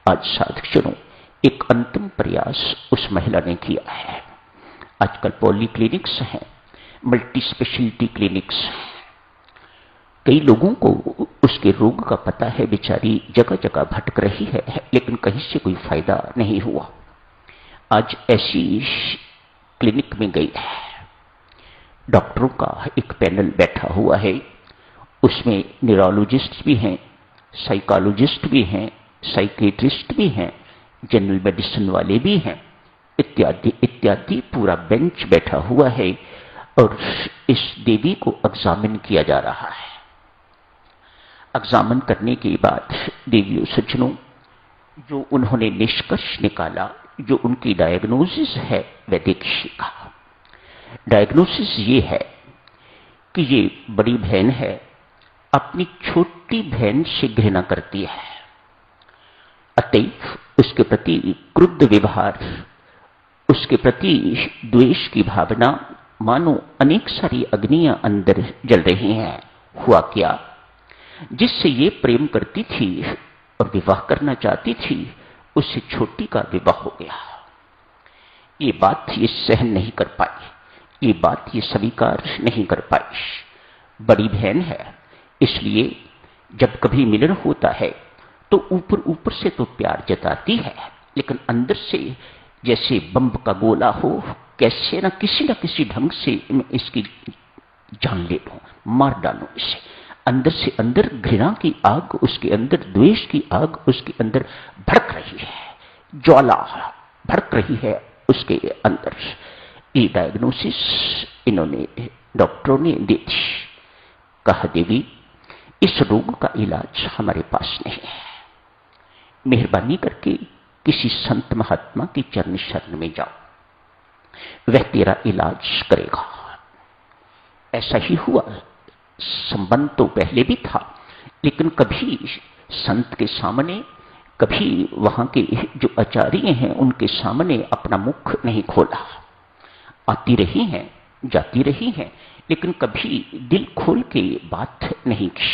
आज साधकजनों, एक अंतिम प्रयास उस महिला ने किया है। आजकल पॉली क्लिनिक्स हैं, मल्टी स्पेशलिटी क्लिनिक्स। कई लोगों को उसके रोग का पता है, बेचारी जगह जगह भटक रही है, लेकिन कहीं से कोई फायदा नहीं हुआ। आज ऐसी क्लिनिक में गई है, डॉक्टरों का एक पैनल बैठा हुआ है, उसमें न्यूरोलॉजिस्ट भी हैं, साइकोलॉजिस्ट भी हैं, साइकेट्रिस्ट भी हैं, जनरल मेडिसिन वाले भी हैं, इत्यादि इत्यादि पूरा बेंच बैठा हुआ है और इस देवी को एग्जामिन किया जा रहा है। एग्जामिन करने के बाद देवियों सज्जनों, जो उन्होंने निष्कर्ष निकाला, जो उनकी डायग्नोसिस है, वह देखिएगा। डायग्नोसिस ये है कि ये बड़ी बहन है, अपनी छोटी बहन से घृणा करती है, अतएव उसके प्रति क्रुद्ध व्यवहार, उसके प्रति द्वेष की भावना, मानो अनेक सारी अग्नियां अंदर जल रही हैं। हुआ क्या, जिससे ये प्रेम करती थी और विवाह करना चाहती थी, उससे छोटी का विवाह हो गया। ये बात ये सहन नहीं कर पाई, ये बात ये स्वीकार नहीं कर पाई। बड़ी बहन है, इसलिए जब कभी मिलन होता है तो ऊपर ऊपर से तो प्यार जताती है, लेकिन अंदर से जैसे बम का गोला हो, कैसे न किसी ढंग से मैं इसकी जान ले लूं, मार डालूं इसे। अंदर से अंदर घृणा की आग, उसके अंदर द्वेष की आग उसके अंदर भड़क रही है, ज्वाला भड़क रही है उसके अंदर। ये डायग्नोसिस इन्होंने डॉक्टरों ने दी थी। कहा, देवी इस रोग का इलाज हमारे पास नहीं है, मेहरबानी करके किसी संत महात्मा की चरण शरण में जाओ, वह तेरा इलाज करेगा। ऐसा ही हुआ। संबंध तो पहले भी था, लेकिन कभी संत के सामने, कभी वहां के जो आचार्य हैं उनके सामने अपना मुख नहीं खोला। आती रही हैं, जाती रही हैं, लेकिन कभी दिल खोल के बात नहीं की।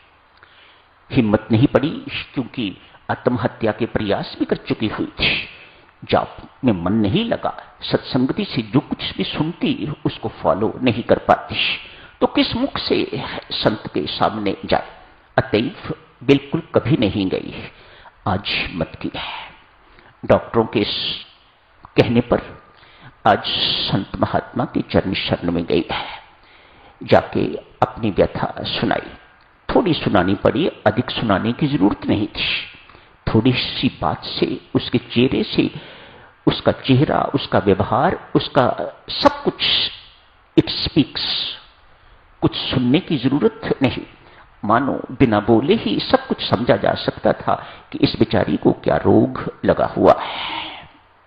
हिम्मत नहीं पड़ी, क्योंकि आत्महत्या के प्रयास भी कर चुकी हुई थी। जाप में मन नहीं लगा, सत्संगति से जो कुछ भी सुनती उसको फॉलो नहीं कर पाती, तो किस मुख से संत के सामने जाए। अतएव बिल्कुल कभी नहीं गई। आज मत किया है। डॉक्टरों के कहने पर आज संत महात्मा के चरण शरण में गई है, जाके अपनी व्यथा सुनाई। थोड़ी सुनानी पड़ी, अधिक सुनाने की जरूरत नहीं थी। थोड़ी सी बात से, उसके चेहरे से, उसका चेहरा, उसका व्यवहार, उसका सब कुछ इट स्पीक्स। कुछ सुनने की जरूरत नहीं, मानो बिना बोले ही सब कुछ समझा जा सकता था कि इस बेचारी को क्या रोग लगा हुआ है।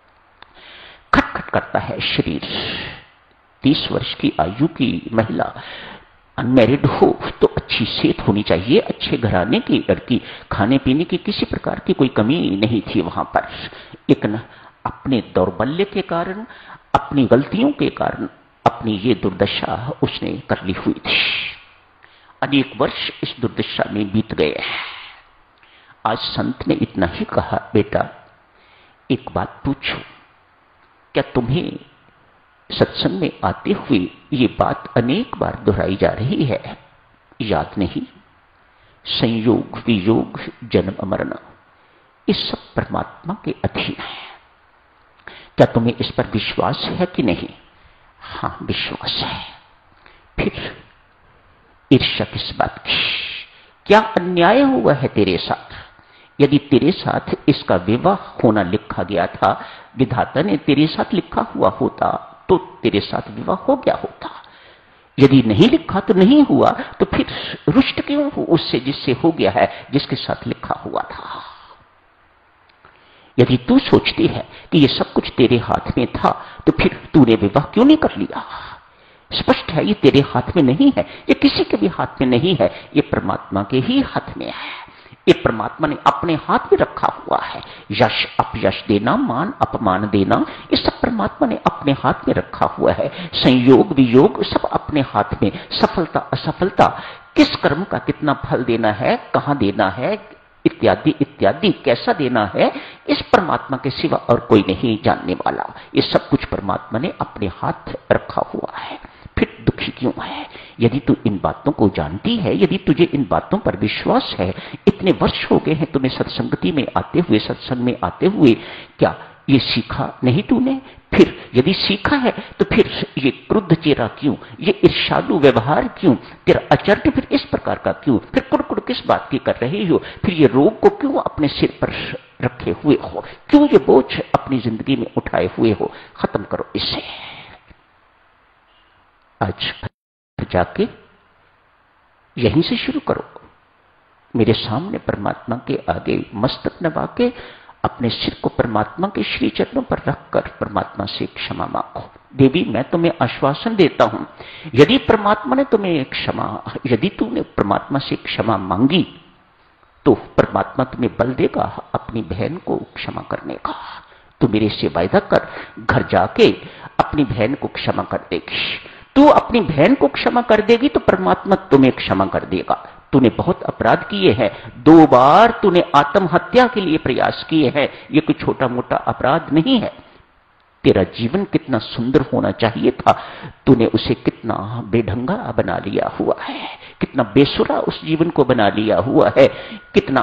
खटखट करता है शरीर। 30 वर्ष की आयु की महिला, अनमैरिड हो तो अच्छी सेहत होनी चाहिए, अच्छे घराने की लड़की, खाने पीने की किसी प्रकार की कोई कमी नहीं थी वहां पर, लेकिन अपने दौर्बल्य के कारण, अपनी गलतियों के कारण अपनी ये दुर्दशा उसने कर ली हुई थी। अनेक वर्ष इस दुर्दशा में बीत गए। आज संत ने इतना ही कहा, बेटा एक बात पूछो, क्या तुम्हें सत्संग में आते हुए ये बात अनेक बार दोहराई जा रही है, याद नहीं? संयोग वियोग जन्म मरण, ये सब परमात्मा के अधीन है। क्या तुम्हें इस पर विश्वास है कि नहीं? हाँ, विश्वास है। फिर ईर्ष्या किस बात की? क्या अन्याय हुआ है तेरे साथ? यदि तेरे साथ इसका विवाह होना लिखा गया था, विधाता ने तेरे साथ लिखा हुआ होता तो तेरे साथ विवाह हो गया होता। यदि नहीं लिखा तो नहीं हुआ, तो फिर रुष्ट क्यों हो उससे जिससे हो गया है, जिसके साथ लिखा हुआ था? यदि तू सोचती है कि ये सब कुछ तेरे हाथ में था, तो फिर तूने विवाह क्यों नहीं कर लिया? स्पष्ट है ये तेरे हाथ में नहीं है, ये किसी के भी हाथ में नहीं है, ये परमात्मा के ही हाथ में है। ये परमात्मा ने अपने हाथ में रखा हुआ है। यश अपयश देना, मान अपमान देना, ये सब परमात्मा ने अपने हाथ में रखा हुआ है। संयोग वियोग सब अपने हाथ में। सफलता असफलता, किस कर्म का कितना फल देना है, कहां देना है, इत्यादि इत्यादि कैसा देना है, इस परमात्मा के सिवा और कोई नहीं जानने वाला। ये सब कुछ परमात्मा ने अपने हाथ रखा हुआ है। फिर दुखी क्यों है? यदि तू इन बातों को जानती है, यदि तुझे इन बातों पर विश्वास है, इतने वर्ष हो गए हैं तुम्हें सत्संगति में आते हुए, सत्संग में आते हुए, क्या ये सीखा नहीं तूने? फिर यदि सीखा है तो फिर ये क्रुद्ध चेहरा क्यों, ये ईर्ष्यालु व्यवहार क्यों, तेरा आचरण फिर इस प्रकार का क्यों, फिर कुड़कुड़ किस बात की कर रही हो, फिर ये रोग को क्यों अपने सिर पर रखे हुए हो, क्यों ये बोझ अपनी जिंदगी में उठाए हुए हो? खत्म करो इसे। आज जाके यहीं से शुरू करो। मेरे सामने परमात्मा के आगे मस्तक नवा के अपने सिर को परमात्मा के श्री चरणों पर रखकर परमात्मा से क्षमा मांगो। देवी, मैं तुम्हें आश्वासन देता हूं, यदि परमात्मा ने तुम्हें क्षमा, यदि तूने परमात्मा से क्षमा मांगी तो परमात्मा तुम्हें बल देगा अपनी बहन को क्षमा करने का। तू मेरे से वायदा कर, घर जाके अपनी बहन को क्षमा कर देगी। तू अपनी बहन को क्षमा कर देगी तो परमात्मा तुम्हें क्षमा कर देगा। तूने बहुत अपराध किए हैं, 2 बार तूने आत्महत्या के लिए प्रयास किए हैं, ये कोई छोटा मोटा अपराध नहीं है। तेरा जीवन कितना सुंदर होना चाहिए था, तूने उसे कितना बेढंगा बना लिया हुआ है, कितना बेसुरा उस जीवन को बना लिया हुआ है, कितना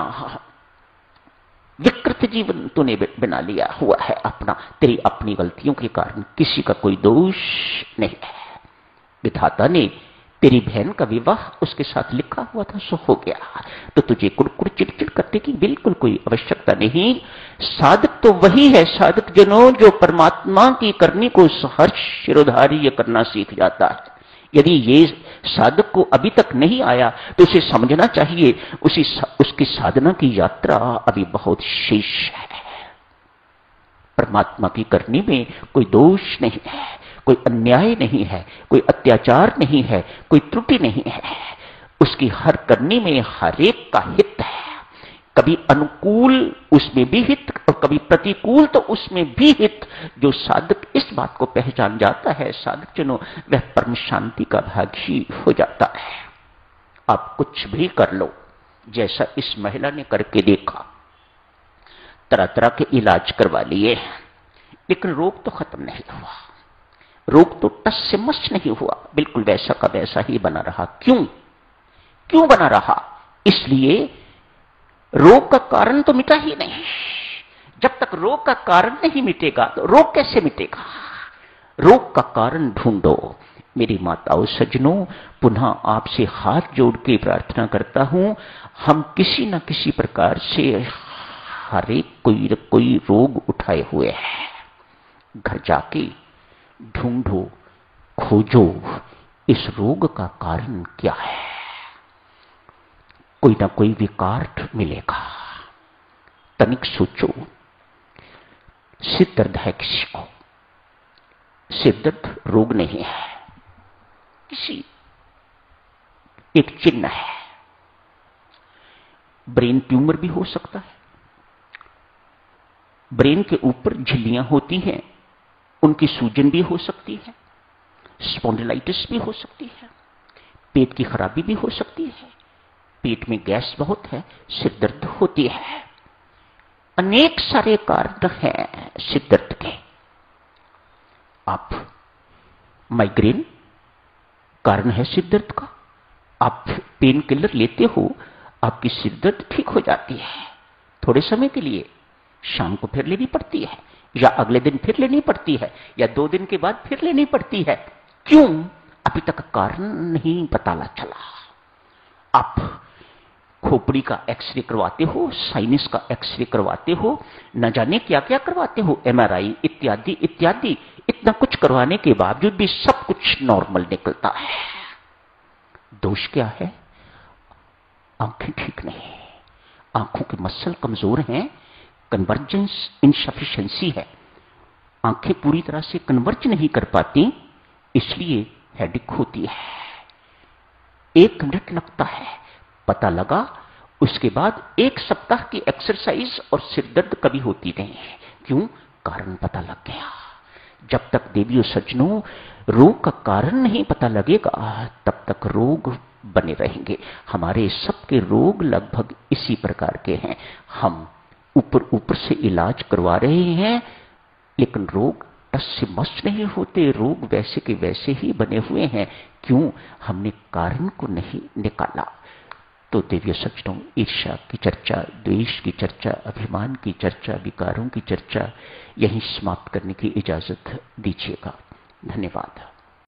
विकृत जीवन तूने बना लिया हुआ है अपना, तेरी अपनी गलतियों के कारण। किसी का कोई दोष नहीं है। विधाता ने तेरी बहन का विवाह उसके साथ लिखा हुआ था, सो हो गया, तो तुझे कुड़कुड़ चिड़चिड़ करने की बिल्कुल कोई आवश्यकता नहीं। साधक तो वही है, साधक जनों, जो परमात्मा की करनी को सहर्ष शिरोधार्य करना सीख जाता है। यदि ये साधक को अभी तक नहीं आया तो उसे समझना चाहिए उसकी साधना की यात्रा अभी बहुत शेष है। परमात्मा की करनी में कोई दोष नहीं है, कोई अन्याय नहीं है, कोई अत्याचार नहीं है, कोई त्रुटि नहीं है। उसकी हर करनी में हर एक का हित है, कभी अनुकूल उसमें भी हित और कभी प्रतिकूल तो उसमें भी हित। जो साधक इस बात को पहचान जाता है, साधक जनों, वह परम शांति का भागी हो जाता है। आप कुछ भी कर लो, जैसा इस महिला ने करके देखा, तरह तरह के इलाज करवा लिए, लेकिन रोग तो खत्म नहीं हुआ, रोग तो टस से मस नहीं हुआ, बिल्कुल वैसा का वैसा ही बना रहा। क्यों बना रहा? इसलिए रोग का कारण तो मिटा ही नहीं। जब तक रोग का कारण नहीं मिटेगा तो रोग कैसे मिटेगा? रोग का कारण ढूंढो। मेरी माताओं सज्जनों, पुनः आपसे हाथ जोड़ के प्रार्थना करता हूं, हम किसी न किसी प्रकार से हर एक कोई न कोई रोग उठाए हुए हैं। घर जाके ढूंढो, खोजो, इस रोग का कारण क्या है। कोई ना कोई विकार मिलेगा। तनिक सोचो, सिर दर्द है किसी को, सिर दर्द रोग नहीं है, किसी एक चिन्ह है। ब्रेन ट्यूमर भी हो सकता है, ब्रेन के ऊपर झिल्लियां होती हैं, उनकी सूजन भी हो सकती है, स्पॉन्डिलाइटिस भी हो सकती है, पेट की खराबी भी हो सकती है, पेट में गैस बहुत है, सिर दर्द होती है। अनेक सारे कारण हैं सिर दर्द के। आप माइग्रेन कारण है सिर दर्द का, आप पेन किलर लेते हो, आपकी सिर दर्द ठीक हो जाती है थोड़े समय के लिए, शाम को फिर लेनी पड़ती है, या अगले दिन फिर लेनी पड़ती है, या 2 दिन के बाद फिर लेनी पड़ती है। क्यों? अभी तक कारण नहीं पता चला। आप खोपड़ी का एक्सरे करवाते हो, साइनस का एक्सरे करवाते हो, न जाने क्या क्या करवाते हो, एमआरआई इत्यादि इत्यादि, इतना कुछ करवाने के बावजूद भी सब कुछ नॉर्मल निकलता है। दोष क्या है? आंखें ठीक नहीं, आंखों के मसल कमजोर हैं, कन्वर्जेंस इनसफिशिएंसी है, आंखें पूरी तरह से कन्वर्ज नहीं कर पाती, इसलिए हेडेक होती है। 1 मिनट लगता है, पता लगा, उसके बाद 1 सप्ताह की एक्सरसाइज और सिर दर्द कभी होती नहीं है। क्यों? कारण पता लग गया। जब तक देवियों सज्जनों रोग का कारण नहीं पता लगेगा, तब तक रोग बने रहेंगे। हमारे सबके रोग लगभग इसी प्रकार के हैं। हम ऊपर ऊपर से इलाज करवा रहे हैं, लेकिन रोग टस से मस नहीं होते। रोग वैसे के वैसे ही बने हुए हैं। क्यों? हमने कारण को नहीं निकाला। तो दिव्य सज्जनों, ईर्ष्या की चर्चा, द्वेष की चर्चा, अभिमान की चर्चा, विकारों की चर्चा यहीं समाप्त करने की इजाजत दीजिएगा। धन्यवाद।